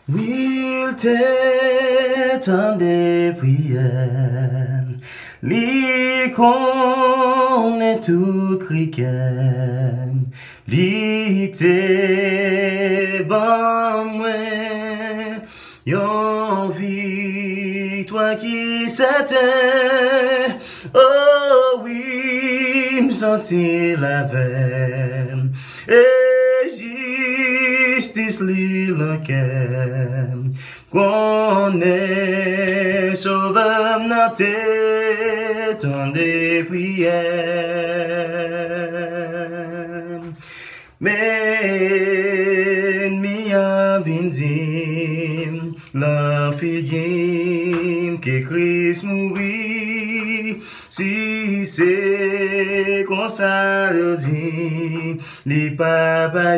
Oui, il t'étend des prières, li connaît tout criquet, li t'est bon moi, yon victoire qui s'était, oh oui, me sentir la veine, et justice li l'enquête, qu'on est sauveur dans tête en des prières. Mais mi a vindim la fille que Christ mourit. Si c'est qu'on ça le dit, les papas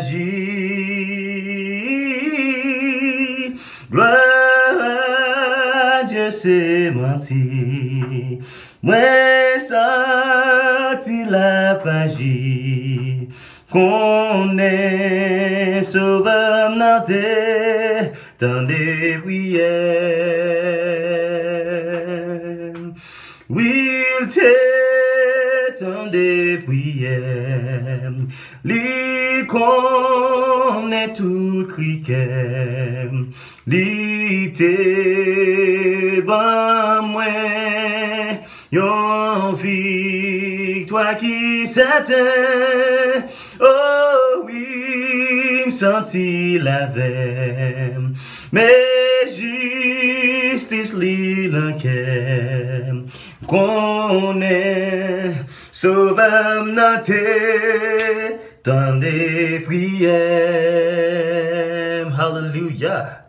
agit. Gloire à Dieu, c'est menti. Moi, ça, tu l'as pas dit. Qu'on est sauveur dans tes dans des prières. Oui, il t'étend des prières. Li connaît tout criquet. Li t'est bon moi. Yon victoire qui s'était. Oh oui, me senti la veine. Mais justice li l'enquête. Qu'on est sauveur dans tes dans des prières. Hallelujah.